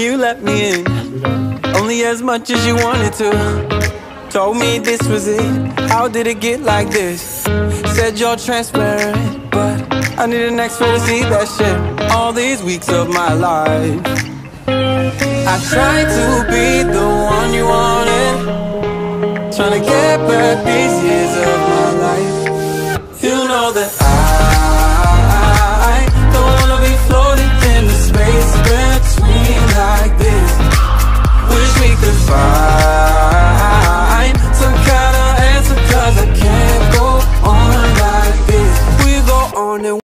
You let me in, only as much as you wanted to. Told me this was it, how did it get like this? Said you're transparent, but I need an expert to see that shit. All these weeks of my life I tried to be the one you wanted, trying to get back these years of my life. You know that